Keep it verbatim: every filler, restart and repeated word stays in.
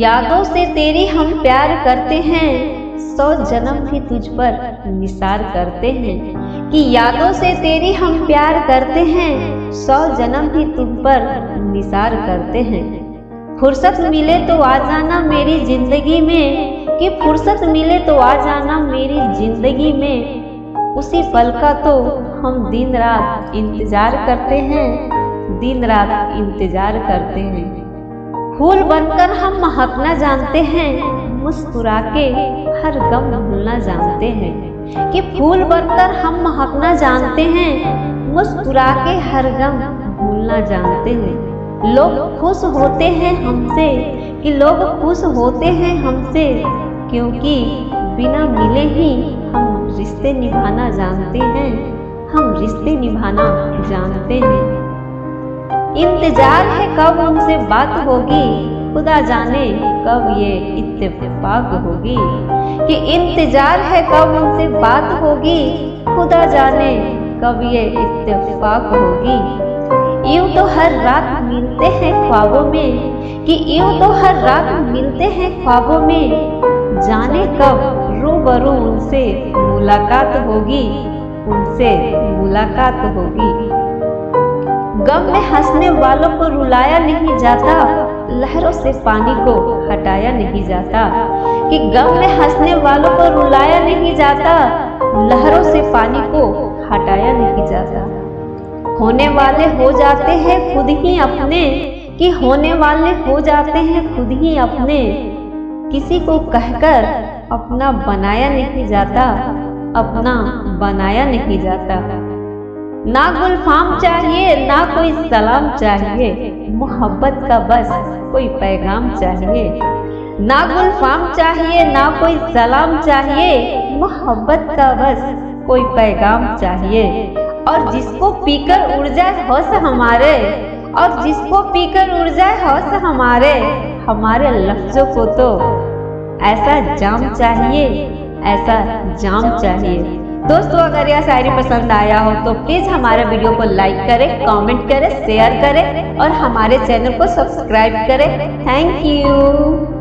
यादों से तेरी हम प्यार करते हैं, सौ जन्म भी तुझ पर निसार करते हैं। कि यादों से तेरी हम प्यार करते हैं, सौ जन्म भी तुम पर निसार करते हैं। फुर्सत मिले तो आ जाना मेरी जिंदगी में, कि फुर्सत मिले तो आ जाना मेरी जिंदगी में। उसी पल का तो हम दिन रात इंतजार करते हैं, दिन रात इंतजार करते हैं। फूल बनकर हम महकना जानते हैं, मुस्कुरा के हर गम भूलना जानते हैं। कि फूल बनकर हम महकना जानते हैं, मुस्कुरा के हर गम भूलना जानते हैं। लोग खुश होते हैं हमसे, कि लोग खुश होते हैं हमसे, क्योंकि बिना मिले ही हम रिश्ते निभाना जानते हैं, हम रिश्ते निभाना जानते हैं। इंतजार है कब उनसे बात होगी, खुदा जाने कब ये इत्तेफाक होगी। कि इंतजार है कब उनसे बात होगी, खुदा जाने कब ये इत्तेफाक होगी। यूं तो हर रात मिलते हैं ख्वाबों में, कि यूं तो हर रात मिलते हैं ख्वाबों में। जाने कब रूबरू उनसे मुलाकात होगी, उनसे मुलाकात होगी। गम में हंसने वालों को रुलाया नहीं जाता, लहरों से पानी को हटाया नहीं जाता। कि गम में हंसने वालों को रुलाया नहीं जाता, लहरों से पानी को हटाया नहीं जाता। होने वाले हो जाते हैं खुद ही अपने, कि होने वाले हो जाते हैं खुद ही अपने। किसी को कहकर अपना बनाया नहीं जाता, अपना बनाया नहीं जाता। ना गुलफाम चाहिए ना कोई सलाम चाहिए, मोहब्बत का बस कोई पैगाम चाहिए। ना गुलफाम चाहिए ना कोई सलाम चाहिए, मोहब्बत का बस कोई पैगाम चाहिए। और जिसको पीकर उड़ जाए होश हमारे, और जिसको पीकर उड़ जाए होश हमारे, हमारे लफ्जों को तो ऐसा जाम चाहिए, ऐसा जाम चाहिए। दोस्तों अगर यह शायरी पसंद आया हो तो प्लीज हमारे वीडियो को लाइक करें, कमेंट करें, शेयर करें और हमारे चैनल को सब्सक्राइब करें। Thank you.